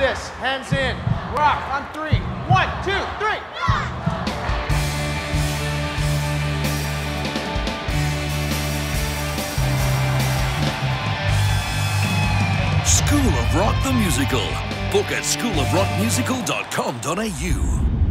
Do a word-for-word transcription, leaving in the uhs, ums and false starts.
this. Hands in. Rock on three. One, two, three. School of Rock the Musical. Book at school of rock musical dot com dot a u.